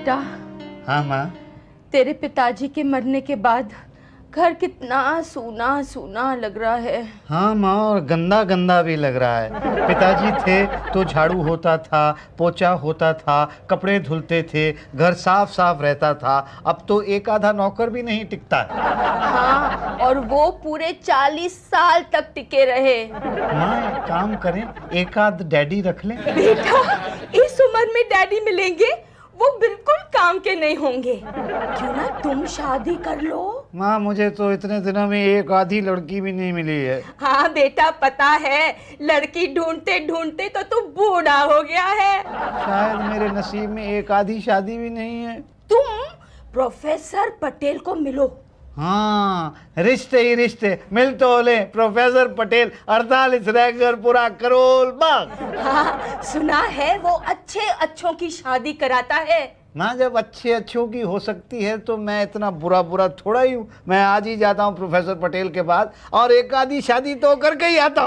बेटा। हाँ माँ। तेरे पिताजी के मरने के बाद घर कितना सूना सूना लग रहा है। हाँ माँ, और गंदा गंदा भी लग रहा है। पिताजी थे तो झाड़ू होता था, पोछा होता था, कपड़े धुलते थे, घर साफ साफ रहता था। अब तो एक आधा नौकर भी नहीं टिकता है। हाँ, और वो पूरे 40 साल तक टिके रहे। माँ एक काम करें, एक आध डैडी रख लें। बेटा, इस उम्र में डैडी मिलेंगे, वो बिल्कुल काम के नहीं होंगे। क्यों ना तुम शादी कर लो। माँ मुझे तो इतने दिनों में एक आधी लड़की भी नहीं मिली है। हाँ बेटा, पता है, लड़की ढूंढते ढूंढते तो तू बूढ़ा हो गया है। शायद मेरे नसीब में एक आधी शादी भी नहीं है। तुम प्रोफेसर पटेल को मिलो। हाँ, रिश्ते ही रिश्ते, मिल तो ले प्रोफेसर पटेल, 48 रैंकर पूरा करोल बाग। हाँ, सुना है वो अच्छे अच्छों की शादी कराता है। ना जब अच्छे अच्छों की हो सकती है तो मैं इतना बुरा बुरा थोड़ा ही हूँ। मैं आज ही जाता हूँ प्रोफेसर पटेल के पास और एक आधी शादी तो करके ही आता हूँ।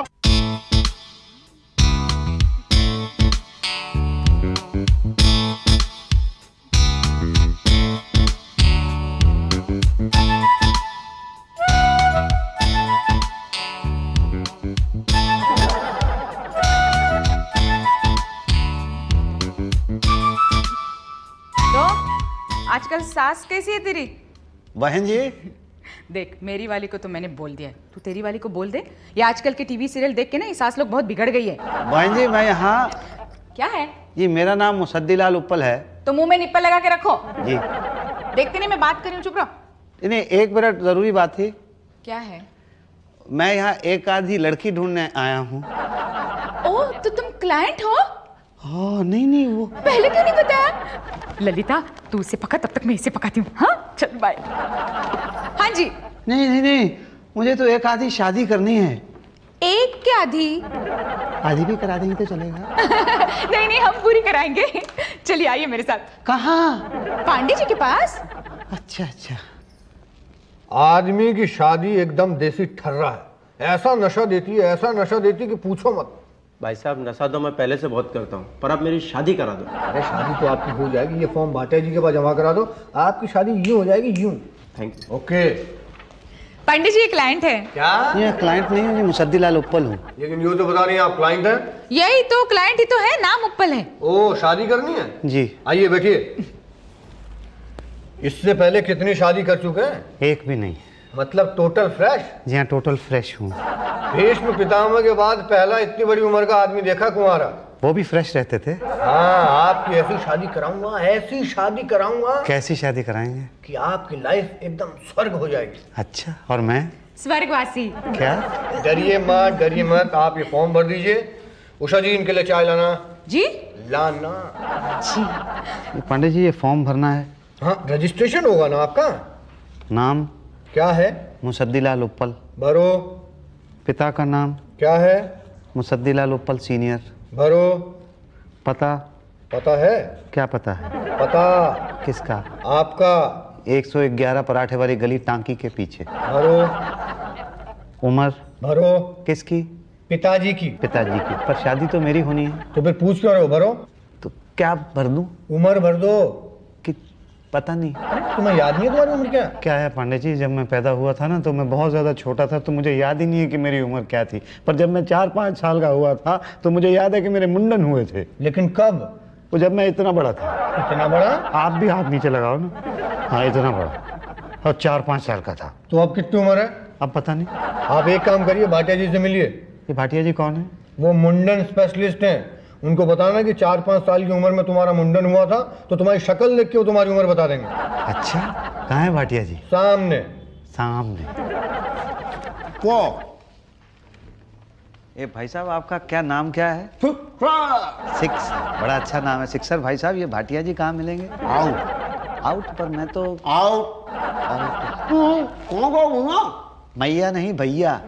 आजकल सास कैसी है तेरी? बहन जी, देख, मेरी वाली को तो मैंने बोल दिया है, तू तेरी वाली को बोल दे। ये आजकल के टीवी सीरियल देख के ना ये सास लोग बहुत बिगड़ गई है। बहन जी मैं यहाँ। क्या है? जी मेरा नाम मुसद्दीलाल उप्पल है। तो मुंह में निप्पल लगा के रखो। जी देखते नहीं मैं बात कर रही हूँ, चुप रहो। नहीं, एक मिनट जरूरी बात थी। क्या है? मैं यहाँ एक आधी लड़की ढूंढने आया हूँ। ओह, तो तुम क्लाइंट हो? हाँ, नहीं वो पहले क्यों नहीं बताया? ललिता, तू उसे पका, तब तक मैं इसे पकाती हूँ। हाँ चल बाय। हाँ जी। नहीं, मुझे तो एक आधी शादी करनी है। एक क्या आधी? आधी भी करा देंगे तो चलेगा। नहीं, हम पूरी कराएंगे। चलिए आइए मेरे साथ। कहाँ? पांडे जी के पास। अच्छा। आदमी की शादी एकदम देसी ठर्रा है। ऐसा नशा देती कि पूछो मत। भाई साहब, नशा तो मैं पहले से बहुत करता हूँ, पर आप मेरी शादी करा दो। अरे शादी तो आपकी हो जाएगी, ये फॉर्म भाटिया जी के पास जमा करा दो, आपकी शादी यूं हो जाएगी, यूं। Thank you. Okay. Pandey ji ये क्लाइंट है। क्या? ये क्लाइंट नहीं है, मुसद्दीलाल उप्पल हूँ। लेकिन यूं तो बता रही हैं आप क्लाइंट हैं। यही तो क्लाइंट ही तो है, नाम उप्पल है। ओ, शादी करनी है जी। आइए बैठिए। इससे पहले कितनी शादी कर चुके हैं? एक भी नहीं। मतलब टोटल फ्रेश? जी हाँ, टोटल फ्रेश हूँ। भीष्म पितामह के बाद पहला इतनी बड़ी उम्र का आदमी देखा कुंवारा। वो भी फ्रेश रहते थे। हाँ, आपकी ऐसी शादी कराऊंगा कैसी शादी कराएंगे? कि आपकी लाइफ एकदम स्वर्ग हो जाएगी। अच्छा, और मैं? स्वर्गवासी। क्या? डरिए मत, आप ये फॉर्म भर दीजिए। उषा जी, इनके लिए चाय लाना। जी लाना। जी। पांडे जी ये फॉर्म भरना है। हाँ, रजिस्ट्रेशन होगा ना आपका? नाम क्या है? मुसद्दीलाल उप्पल। भरो। पिता का नाम? क्या है? मुसद्दीलाल उप्पल सीनियर। भरो। पता? पता है? क्या पता है? पता किसका? आपका। 111 पराठे वाली गली टांकी के पीछे। भरो। उम्र? भरो। किसकी? पिताजी की। पिताजी की। पर शादी तो मेरी होनी है। तो फिर पूछ क्यों रहे हो? भरो। तो क्या भर दूं? उम्र भर दो। कि पता नहीं। तुम्हें याद नहीं है तुम्हारी उम्र क्या? क्या है पांडे जी, जब मैं पैदा हुआ था ना तो मैं बहुत ज़्यादा छोटा था, तो मुझे याद ही नहीं है कि मेरी उम्र क्या थी। पर जब मैं 4-5 साल का हुआ था तो मुझे याद है कि मेरे मुंडन हुए थे। लेकिन कब? वो जब मैं इतना बड़ा था। इतना बड़ा? आप भी हाथ नीचे लगाओ ना। हाँ, इतना बड़ा, और 4-5 साल का था। तो अब कितनी उम्र है? अब पता नहीं। आप एक काम करिए, भाटिया जी से मिलिए। ये भाटिया जी कौन है? वो मुंडन स्पेशलिस्ट हैं। उनको बताना कि 4-5 साल की उम्र में तुम्हारा मुंडन हुआ था, तो तुम्हारी शक्ल देख के वो तुम्हारी उम्र बता देंगे। अच्छा, कहाँ है भाटिया जी? सामने। वो ए भाई साहब, आपका क्या नाम क्या है? सिक्स। बड़ा अच्छा नाम है सिक्सर भाई साहब। ये भाटिया जी कहाँ मिलेंगे? आउट। पर मैं तो आउट। मैया नहीं भैया।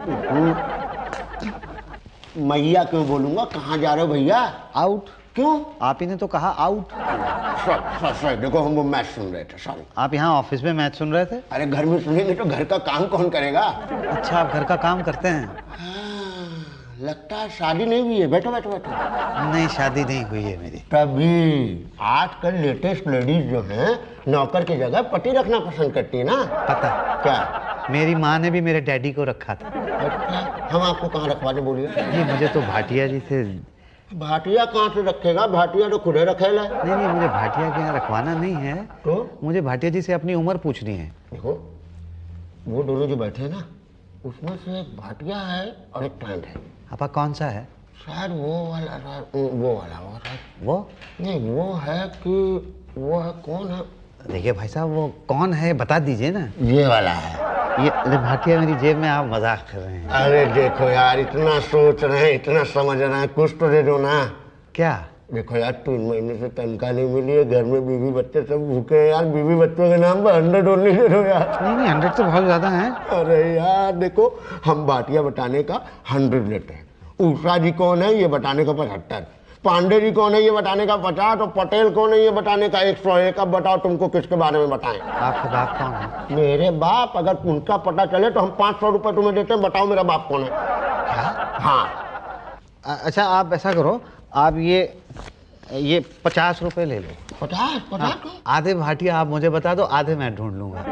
मैया क्यों बोलूंगा? कहाँ जा रहे हो भैया? आउट। क्यों? आप ही ने तो कहा आउट। सॉरी, देखो हम वो मैच सुन रहे थे, सॉरी। आप यहाँ ऑफिस में मैच सुन रहे थे? अरे घर में सुनेंगे तो घर का काम कौन करेगा? अच्छा, आप घर का काम करते हैं? लगता है शादी नहीं हुई है। बैठो बैठो बैठो। नहीं, शादी नहीं हुई है मेरी। तभी आजकल लेटेस्ट लेडीज जो हैं नौकर की जगह पति रखना पसंद करती है ना। पता क्या? मेरी माँ ने भी मेरे डैडी को रखा था। अच्छा, हम आपको कहाँ रखवाने बोलिए? जी मुझे तो भाटिया जी से। भाटिया कहाँ से रखेगा? भाटिया तो खुद ही रखेला। नहीं, मुझे भाटिया के यहाँ रखवाना नहीं है। तो मुझे भाटिया जी से अपनी उम्र पूछनी है। देखो, वो दोनों जो बैठे हैं ना, उसमें से एक भाटिया है और एक प्लांट है। आपा कौन सा है? शायद वो वाला होगा। वो नहीं, वो है कि वो है, कौन है? देखिए भाई साहब, वो कौन है बता दीजिए ना। ये वाला है। ये अरे भाटिया मेरी जेब में, आप मजाक कर रहे हैं। अरे देखो यार, इतना सोच रहे हैं, इतना समझ रहे हैं, कुछ तो दे दो ना। क्या? देखो यार, 3 महीने से तनख्वाह नहीं मिली है, घर में बीवी बच्चे सब भूखे हैं यार। बीवी बच्चों के नाम पर 100 ओनली दे दो यार। नहीं 100 तो बहुत ज्यादा है। अरे यार देखो, हम भाटिया बटाने का 100 लेते हैं। ऊषा जी कौन है ये बताने का 75, पांडे जी कौन है ये बताने का 50, और पटेल कौन है ये बताने का 101। अब बताओ तुमको किसके बारे में बताएं? आपके बाप कौन है? मेरे बाप, अगर उनका पता चले तो हम 500 रुपए तुम्हें देते हैं। बताओ मेरा बाप कौन है? क्या? हाँ। अच्छा आप ऐसा करो, आप ये 50 रुपए ले लो। 50 को? आधे भाटिया आप मुझे बता दो, आधे मैं ढूंढ लूंगा।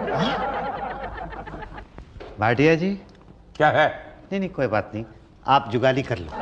भाटिया जी। क्या है? नहीं कोई बात नहीं, आप जुगाली कर लो।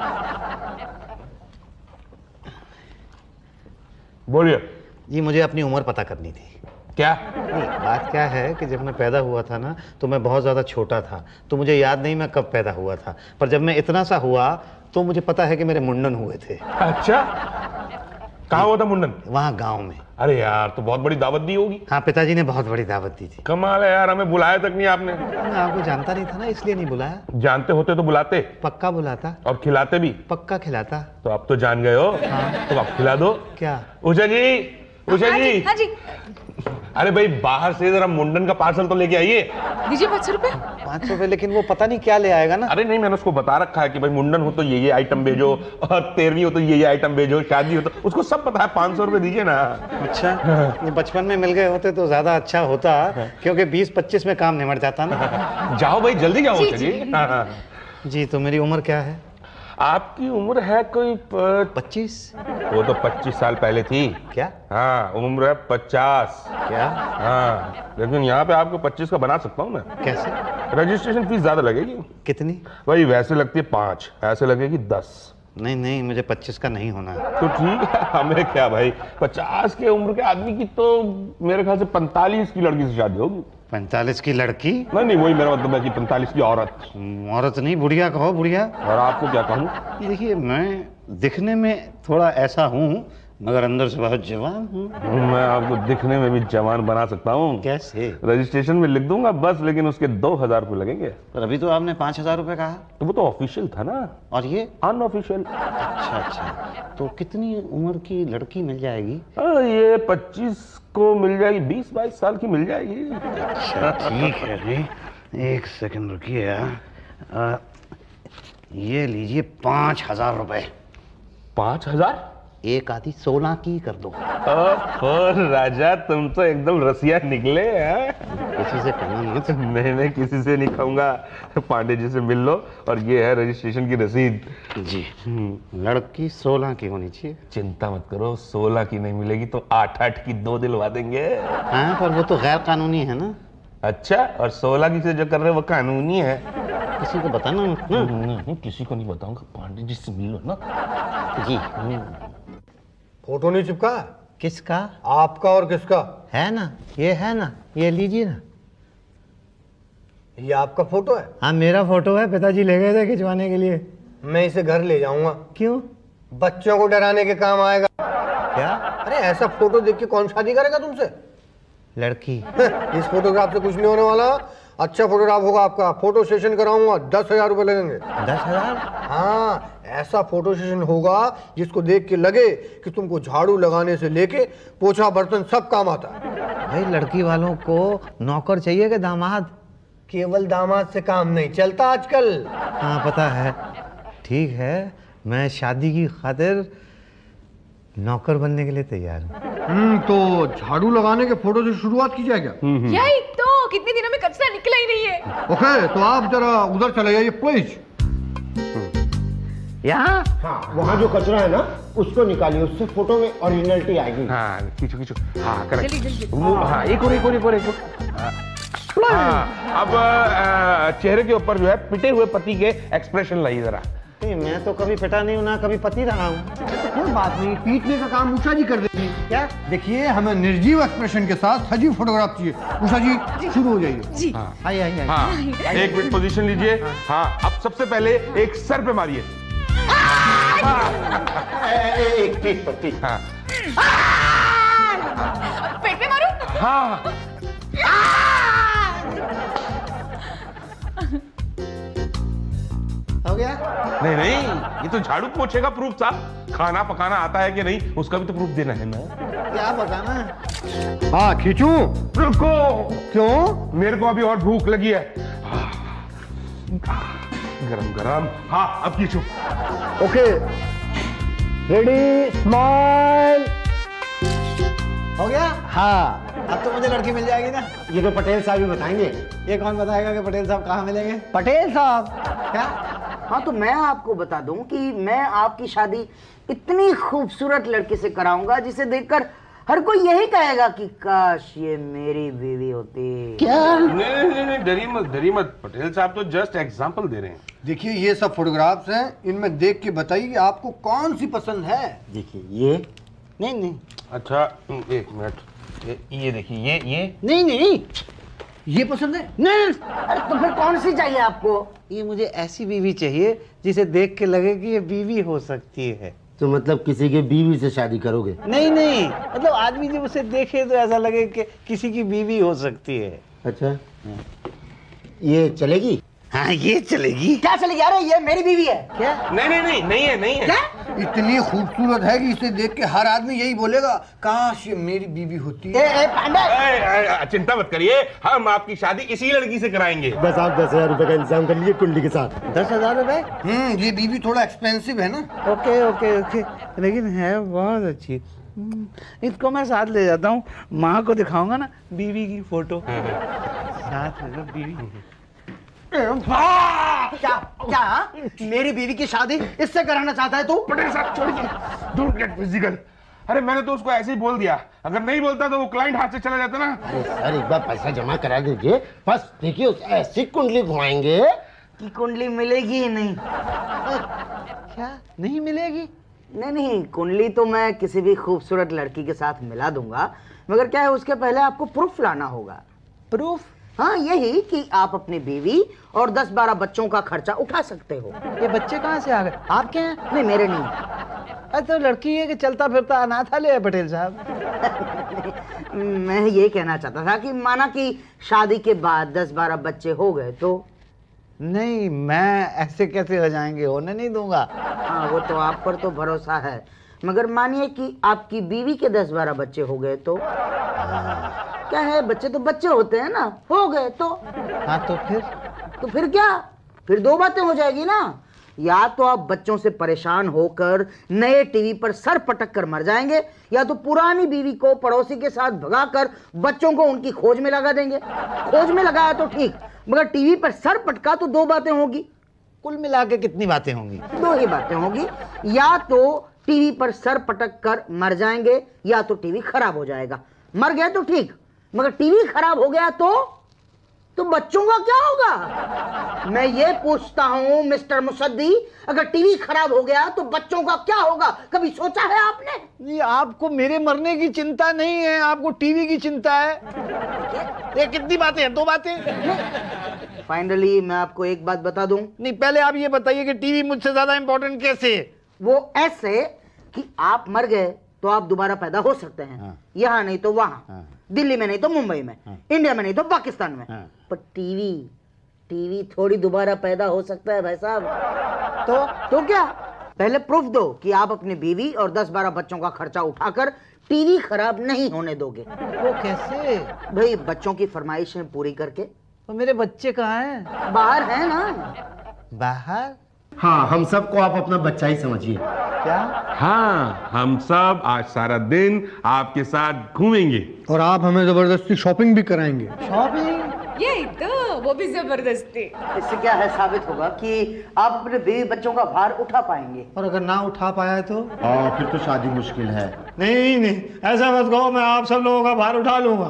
बोलिए। जी मुझे अपनी उम्र पता करनी थी। क्या? नहीं, बात क्या है कि जब मैं पैदा हुआ था ना, तो मैं बहुत ज़्यादा छोटा था, तो मुझे याद नहीं मैं कब पैदा हुआ था। पर जब मैं इतना सा हुआ तो मुझे पता है कि मेरे मुंडन हुए थे। अच्छा, कहाँ हुआ था मुंडन? वहाँ गांव में। अरे यार, तो बहुत बड़ी दावत दी होगी। हाँ, पिताजी ने बहुत बड़ी दावत दी थी। कमाल है यार, हमें बुलाया तक नहीं आपने। मैं आपको जानता नहीं था ना, इसलिए नहीं बुलाया। जानते होते तो बुलाते। पक्का बुलाता। और खिलाते भी। पक्का खिलाता। तो अब तो जान गए हो। हाँ। तो अब खिला दो। क्या? उषा जी, उषा जी। हाँ जी। अरे भाई, बाहर से जरा मुंडन का पार्सल तो लेके आइए। दीजिए 500 रुपए। 500 रुपए? लेकिन वो पता नहीं क्या ले आएगा ना। अरे नहीं, मैंने उसको बता रखा है कि भाई मुंडन हो तो ये आइटम भेजो, और 13वीं हो तो ये आइटम भेजो, शादी हो तो, उसको सब पता है। 500 रुपए दीजिए ना। अच्छा, ये बचपन में मिल गए होते तो ज्यादा अच्छा होता, क्योंकि 20-25 में काम निमट जाता ना। जाओ भाई, जल्दी जाओ उषा जी। हाँ। जी तो मेरी उम्र क्या है? आपकी उम्र है कोई 25। वो तो 25 साल पहले थी। क्या? हाँ, उम्र है 50। क्या? हाँ, लेकिन यहाँ पे आपको 25 का बना सकता हूँ मैं। कैसे? रजिस्ट्रेशन फीस ज्यादा लगेगी। कितनी? भाई वैसे लगती है 5, ऐसे लगेगी 10। नहीं मुझे 25 का नहीं होना। तो ठीक है, हमें क्या भाई, 50 के उम्र के आदमी की तो मेरे ख्याल से 45 की लड़की से शादी होगी। 45 की लड़की? नहीं, वही मेरा मतलब है कि 45 की औरत। औरत नहीं, बुढ़िया कहो, बुढ़िया। और आपको क्या कहूँ? देखिए, मैं दिखने में थोड़ा ऐसा हूँ, मगर अंदर से बहुत जवान हूँ। मैं आपको दिखने में भी जवान बना सकता हूँ। कैसे? रजिस्ट्रेशन में लिख दूंगा बस, लेकिन उसके 2000 रुपये लगेंगे। पर अभी तो आपने 5000 रुपये कहा। तो वो तो ऑफिशियल था ना, और ये अनऑफिशियल। अच्छा, तो कितनी उम्र की लड़की मिल जाएगी? ये 25 को मिल जाएगी, 20-22 साल की मिल जाएगी। अच्छा ठीक है जी, एक सेकंड रुकिए यार। ये लीजिए 5000 रुपये। 5000? एक आधी 16 की कर दो। राजा, तुम तो एकदम रसिया निकले हैं। किसी से कहना मत। नहीं, किसी से नहीं कहूंगा। पांडे जी से मिल लो, और ये है रजिस्ट्रेशन की रसीद। जी। लड़की 16 की होनी चाहिए। चिंता मत करो, 16 की नहीं मिलेगी तो 8-8 की 2 दिलवा देंगे। हाँ, पर वो तो गैर कानूनी है ना। अच्छा, और 16 की से जो कर रहे हैं वो कानूनी है। किसी को बताना मत ना। नहीं, किसी को नहीं बताऊंगा। पांडे जी से मिलो ना। जी। फोटो नहीं चिपका? किसका? आपका और किसका? है ना, ये है ना, ये लीजिए ना। ये आपका फोटो है? हाँ मेरा फोटो है, पिताजी ले गए थे खिंचवाने के लिए। मैं इसे घर ले जाऊंगा। क्यों? बच्चों को डराने के काम आएगा। क्या? अरे ऐसा फोटो देख के कौन शादी करेगा तुमसे? लड़की। इस फोटोग्राफ से कुछ नहीं होने वाला। अच्छा फोटोग्राफ होगा आपका, फोटो सेशन कराऊंगा, 10,000 रुपए लगेंगे। 10,000? हाँ, ऐसा फोटो सेशन होगा जिसको देख के लगे कि तुमको झाड़ू लगाने से लेके पोछा बर्तन सब काम आता है। भाई लड़की वालों को नौकर चाहिए कि दामाद? केवल दामाद से काम नहीं चलता आजकल। हाँ पता है। ठीक है, मैं शादी की खातिर नौकर बनने के लिए तैयार हूँ। तो झाड़ू लगाने के फोटो से शुरुआत की जाए क्या? यही तो, कितने दिनों में कचरा निकला ही नहीं है। ओके, तो आप जरा उधर चले जाइए प्लीज। यहाँ? हाँ, वहाँ जो कचरा है ना उसको निकालिए, उससे फोटो में ओरिजिनलिटी आएगी। हाँ खींचो खींचो, हाँ करेक्ट। जल्दी जल्दी। हाँ एक और। हाँ अब चेहरे के ऊपर जो है पिटे हुए पति के एक्सप्रेशन लाइए जरा। मैं तो कभी पिटा नहीं हूँ ना कभी पति रहा हूँ। कोई बात नहीं, पीटने का काम उषा जी कर देंगी। क्या? देखिए हमें निर्जीव एक्सप्रेशन के साथ सजीव फोटोग्राफ चाहिए। उषा जी शुरू हो जाइए। जी आइए। हाँ एक मिनट पोजीशन लीजिए। हाँ अब सबसे पहले एक सर पे मारिए। एक पीठ पर पीठ। हाँ पेट में मारूं? हाँ हो गया? नहीं ये तो झाड़ू पोछे का प्रूफ था। खाना पकाना आता है कि नहीं उसका भी तो प्रूफ देना है ना। क्या बताना? हाँ खींचू। रुको, क्यों? मेरे को अभी और भूख लगी है। गरम गरम। हाँ अब खींचो। Okay ready smile. हो गया? हाँ अब तो मुझे लड़की मिल जाएगी ना? ये तो पटेल साहब ही बताएंगे। ये कौन बताएगा कि पटेल साहब कहाँ मिलेंगे? पटेल साहब। क्या? हाँ तो मैं आपको बता दूं कि मैं आपकी शादी इतनी खूबसूरत लड़की से कराऊंगा जिसे देखकर हर कोई यही कहेगा कि काश ये मेरी बीवी होती। क्या? नहीं डरी मत। पटेल साहब तो जस्ट एग्जांपल दे रहे हैं। देखिए ये सब फोटोग्राफ्स हैं, इनमें देख के बताइए कि आपको कौन सी पसंद है। देखिए ये नहीं अच्छा एक मिनट, ये देखिए ये नहीं ये पसंद है। नहीं अरे तो फिर कौन सी चाहिए आपको? ये मुझे ऐसी बीवी चाहिए जिसे देख के लगे कि ये बीवी हो सकती है। तो मतलब किसी के बीवी से शादी करोगे? नहीं मतलब आदमी जब उसे देखे तो ऐसा लगे कि किसी की बीवी हो सकती है। अच्छा ये चलेगी? हाँ ये चलेगी। क्या चलेगी? अरे ये मेरी बीवी है। क्या? नहीं है। क्या? इतनी खूबसूरत है कि इसे देख के हर आदमी यही बोलेगा काश ये मेरी बीवी होती है। ए पांडे, चिंता मत करिए, हम आपकी शादी इसी लड़की से कराएंगे। बस आप 10,000 रुपए का इंतजाम कर लीजिए कुंडली के साथ। 10,000 रुपए? ये बीवी थोड़ा एक्सपेंसिव है ना। ओके लेकिन है बहुत अच्छी। इसको मैं साथ ले जाता हूँ, माँ को दिखाऊंगा ना बीवी की फोटो। साथ में तो बीवी। क्या मेरी बीवी की शादी इससे कराना चाहता है तू? पटेल साहब छोड़िए, डोंट गेट फिजिकल। अरे मैंने तो उसको ऐसे ही बोल दिया, अगर नहीं बोलता तो वो क्लाइंट हाथ से चला जाता ना। अरे सर एक बार पैसा जमा करा दीजिए, बस देखिए ऐसी कुंडली घुमाएंगे कि कुंडली मिलेगी ही नहीं। क्या नहीं मिलेगी? नहीं कुंडली तो मैं किसी भी खूबसूरत लड़की के साथ मिला दूंगा, मगर क्या है उसके पहले आपको प्रूफ लाना होगा। प्रूफ? हाँ यही कि आप अपनी बीवी और 10-12 बच्चों का खर्चा उठा सकते हो। ये बच्चे कहाँ से आ गए? आपके हैं? नहीं मेरे नहीं। अरे तो लड़की है कि चलता फिरता अनाथालय है पटेल साहब। मैं ये कहना चाहता था कि माना कि शादी के बाद 10-12 बच्चे हो गए तो? नहीं मैं ऐसे कैसे हो जाएंगे, होने नहीं दूंगा। हाँ वो तो आप पर तो भरोसा है, मगर मानिए कि आपकी बीवी के 10-12 बच्चे हो गए तो? क्या है बच्चे तो बच्चे होते हैं ना, हो गए तो? हाँ तो फिर क्या? फिर दो बातें हो जाएगी ना, या तो आप बच्चों से परेशान होकर नए टीवी पर सर पटक कर मर जाएंगे, या तो पुरानी बीवी को पड़ोसी के साथ भगाकर बच्चों को उनकी खोज में लगा देंगे। खोज में लगाया तो ठीक, मगर टीवी पर सर पटका तो दो बातें होगी। कुल मिला के कितनी बातें होंगी? दो ही बातें होगी, या तो टीवी पर सर पटक कर मर जाएंगे या तो टीवी खराब हो जाएगा। मर गए तो ठीक, मगर टीवी खराब हो गया तो बच्चों का क्या होगा? मैं ये पूछता हूं मिस्टर मुसद्दी, अगर टीवी खराब हो गया तो बच्चों का क्या होगा? कभी सोचा है आपने? जी आपको मेरे मरने की चिंता नहीं है, आपको टीवी की चिंता है। ये कितनी बातें हैं? दो बातें। फाइनली मैं आपको एक बात बता दूं। नहीं पहले आप ये बताइए कि टीवी मुझसे ज्यादा इंपॉर्टेंट कैसे? वो ऐसे कि आप मर गए तो आप दोबारा पैदा हो सकते हैं। हाँ। यहाँ नहीं तो वहां। हाँ। दिल्ली में नहीं तो मुंबई में। हाँ। इंडिया में नहीं तो पाकिस्तान में। हाँ। पर टीवी थोड़ी दोबारा पैदा हो सकता है भाई साहब। तो क्या? पहले प्रूफ दो कि आप अपनी बीवी और 10-12 बच्चों का खर्चा उठाकर टीवी खराब नहीं होने दोगे। वो कैसे? भाई बच्चों की फरमाइशें पूरी करके। तो मेरे बच्चे कहाँ हैं? बाहर है ना। बाहर? हाँ हम सबको आप अपना बच्चा ही समझिए। क्या? हाँ हम सब आज सारा दिन आपके साथ घूमेंगे और आप हमें जबरदस्ती शॉपिंग भी कराएंगे। शॉपिंग? यही तो वो भी जबरदस्ती। इससे क्या है साबित होगा कि आप अपने बीवी बच्चों का भार उठा पाएंगे। और अगर ना उठा पाया तो? हाँ फिर तो शादी मुश्किल है। नहीं नहीं, ऐसा मत कहो, मैं आप सब लोगों का भार उठा लूंगा।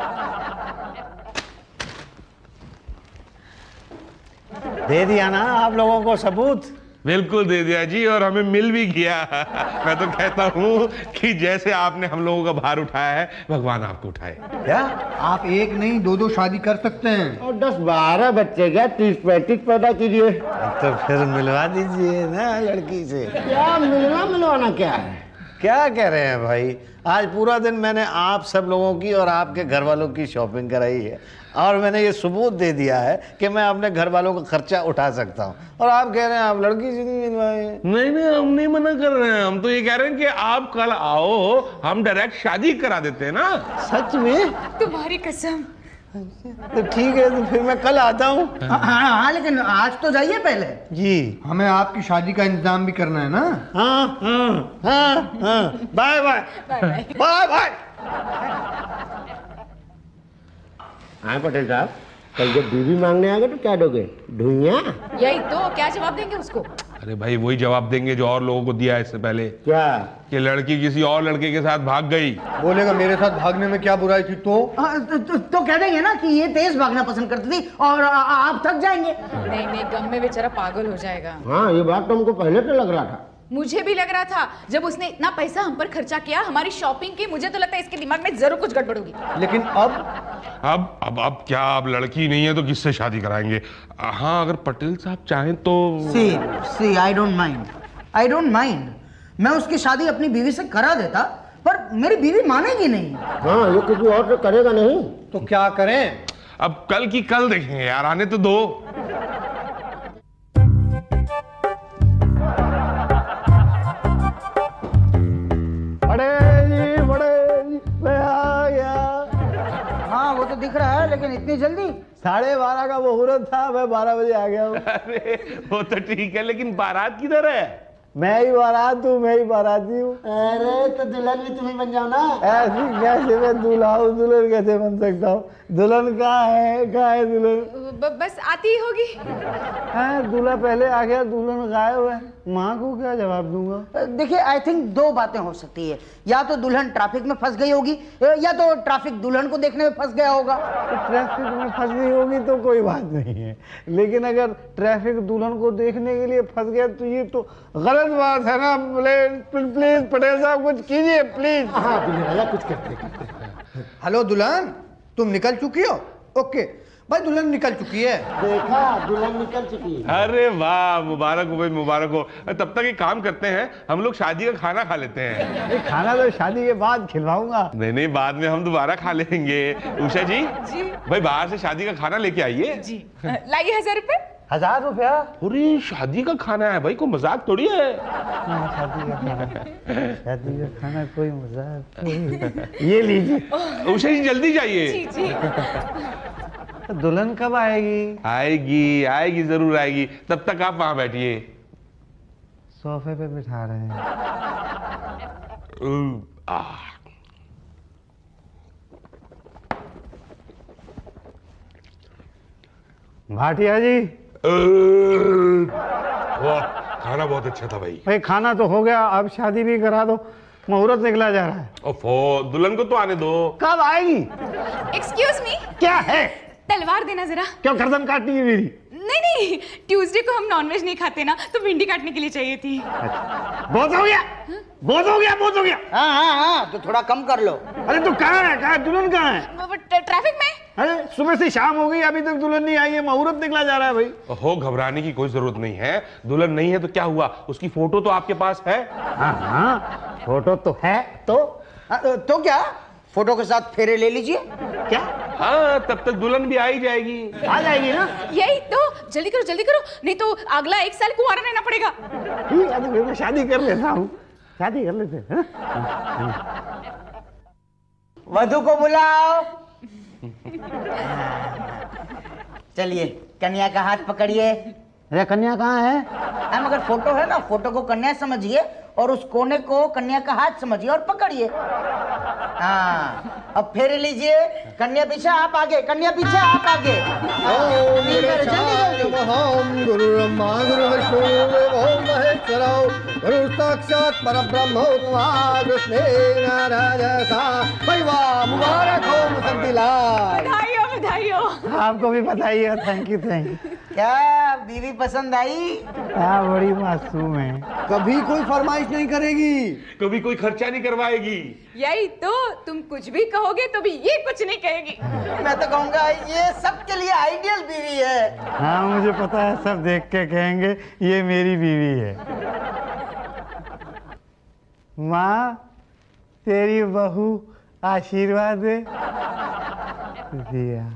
दे दिया ना आप लोगों को सबूत? बिल्कुल दे दिया जी, और हमें मिल भी गया। मैं तो कहता हूँ कि जैसे आपने हम लोगों का भार उठाया है, भगवान आपको उठाए। क्या आप एक नहीं दो दो शादी कर सकते हैं? और 10-12 बच्चे क्या 30-35 पैदा कीजिए। तो फिर मिलवा दीजिए ना लड़की से। क्या मिलवाना क्या है? क्या कह रहे हैं भाई, आज पूरा दिन मैंने आप सब लोगों की और आपके घर वालों की शॉपिंग कराई है, और मैंने ये सबूत दे दिया है कि मैं अपने घर वालों का खर्चा उठा सकता हूँ, और आप कह रहे हैं आप लड़की से नहीं मिलवाएंगे। नहीं नहीं, हम नहीं मना कर रहे हैं, हम तो ये कह रहे हैं कि आप कल आओ, हम डायरेक्ट शादी करा देते हैं ना। सच में? तुम्हारी कसम। तो ठीक है, तो फिर मैं कल आता हूँ। हाँ, लेकिन आज तो जाइए पहले जी। हमें आपकी शादी का इंतजाम भी करना है ना। हाँ हाँ हाँ हाँ, बाय बाय बाय बाय। हाँ पटेल साहब, कल जब बीवी मांगने आएगा तो क्या दोगे? ढूंढिया? यही तो, क्या जवाब देंगे उसको? अरे भाई वही जवाब देंगे जो और लोगों को दिया इससे पहले, क्या? कि लड़की किसी और लड़के के साथ भाग गई। बोलेगा मेरे साथ भागने में क्या बुराई थी तो? तो कह देंगे ना कि ये तेज भागना पसंद करती थी और आप थक जाएंगे। नहीं नहीं, गम में बेचारा पागल हो जाएगा। हाँ ये बात तो हमको पहले से लग रहा था। मुझे भी लग रहा था, जब उसने इतना पैसा हम पर खर्चा किया, हमारी शॉपिंग की, मुझे तो लगता है इसके दिमाग में जरूर कुछ गड़बड़ होगी। लेकिन अब क्या, अब लड़की नहीं है तो किससे शादी कराएंगे? हाँ अगर पटेल साहब चाहें तो। See I don't mind. मैं उसकी शादी अपनी बीवी से करा देता, पर मेरी बीवी मानेगी नहीं। हाँ ये किसी और से करेगा नहीं तो क्या करें? अब कल की कल देखेंगे यार, आने तो दो। मैं आ गया। हाँ वो तो दिख रहा है, लेकिन इतनी जल्दी? 12:30 का मुहूर्त था, मैं 12 बजे आ गया हूँ। अरे वो तो ठीक है, लेकिन बारात किधर है? मैं ही बारात हूँ, मैं ही बाराती हूँ। अरे तो दुल्हन भी तुम्हें बन जाओ ना। ऐसी कैसे मैं दूल्हा हूँ, दुल्हन कैसे बन सकता हूँ? दुल्हन कहाँ है दुल्हन? बस आती ही होगी। दूल्हा पहले आ गया, दुल्हन गायब है। माँ को क्या जवाब दूंगा? देखिए आई थिंक दो बातें हो सकती है, या तो दुल्हन ट्रैफिक में फंस गई होगी, या तो ट्रैफिक दुल्हन को देखने में फंस गया होगा। तो ट्रैफिक में फंस गई होगी तो कोई बात नहीं है, लेकिन अगर ट्रैफिक दुल्हन को देखने के लिए फंस गया तो ये तो गलत बात है ना। प्लीज पटेल साहब कुछ कीजिए प्लीज। हाँ राजा कुछ करते। हेलो दुल्हन, तुम निकल चुकी हो? ओके भाई, दुल्हन निकल चुकी है। देखा, दुल्हन निकल चुकी है। अरे वाह, मुबारक हो भाई, मुबारक हो। तब तक एक काम करते हैं, हम लोग शादी का खाना खा लेते हैं। खाना तो शादी के बाद खिलवाऊंगा। नहीं, बाद में हम दोबारा खा लेंगे। उषा जी भाई, बाहर से शादी का खाना लेके आइए जी। लाइए 1000 रुपए। 1000 रुपया? पूरी शादी का खाना है भाई, कोई मजाक थोड़ी है। शादी का खाना कोई मजाक? ये लीजिए। उषा जी जल्दी जाइए। जी जी। दुल्हन कब आएगी? आएगी जरूर आएगी। तब तक आप वहां बैठिए। सोफे पे बिठा रहे हैं। भाटिया जी। वाह, खाना बहुत अच्छा था भाई। खाना तो हो गया, अब शादी भी करा दो, मुहूर्त निकला जा रहा है। ओफो, दुल्हन को तो आने दो। कब आएगी? Excuse me. क्या है? तलवार देना जरा। क्यों गर्दन काटनी है मेरी? नहीं, ट्यूसडे को हम नॉनवेज नहीं खाते ना, तो भिंडी काटने के लिए चाहिए थी। बहुत हो गया। हाँ, तो थोड़ा कम कर लो। अरे तो कहाँ है दुल्हन? कहाँ है? ट्रैफिक में। अरे सुबह से शाम हो गई, अभी तक दुल्हन नहीं आई है, मुहूर्त निकला जा रहा है भाई। हो, घबराने की कोई जरूरत नहीं है। दुल्हन नहीं है तो क्या हुआ, उसकी फोटो तो आपके पास है। हाँ, फोटो तो है। तो क्या, फोटो के साथ फेरे ले लीजिए। क्या? हाँ, तब तक दुल्हन भी आ ही जाएगी। आ जाएगी ना? यही तो, जल्दी करो, नहीं तो अगला 1 साल कुंवारा रहना पड़ेगा। ठीक है, तो मैं शादी कर लेता हूँ। शादी कर लेते हैं। वधू को बुलाओ। चलिए, कन्या का हाथ पकड़िए। अरे कन्या कहाँ है? हम अगर फोटो है ना, फोटो को कन्या समझिए और उस कोने को कन्या का हाथ समझिए और पकड़िए। हाँ, अब फेरे लीजिए। कन्या पीछे, आप आगे। कन्या पीछे, आप आगे। ओम गुरु ब्रह्मा गुरु विष्णु ओम महेश्वरो गुरु साक्षात परब्रह्म तस्मै नारायण। भाई वाह, मुबारक हो मुसद्दिलाल। बधाई हो, बधाई हो। आपको भी बधाई हो। Thank you, thank you. क्या बीवी पसंद आई? हाँ, बड़ी मासूम है। कभी कोई फरमाइश नहीं करेगी, कभी कोई खर्चा नहीं करवाएगी। यही तो, तुम कुछ भी कहोगे तो भी ये कुछ नहीं कहेगी। मैं तो कहूँगा ये सबके लिए आइडियल बीवी है। हाँ, मुझे पता है, सब देख के कहेंगे ये मेरी बीवी है। माँ, तेरी बहू आशीर्वाद दे। दिया।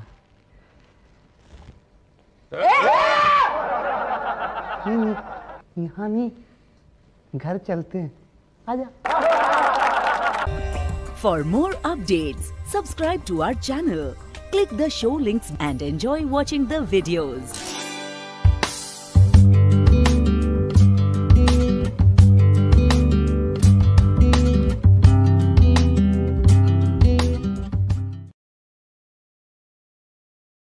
यहाँ नहीं, घर चलते हैं। आजा। For more updates, subscribe to our channel, click the show links and enjoy watching the videos.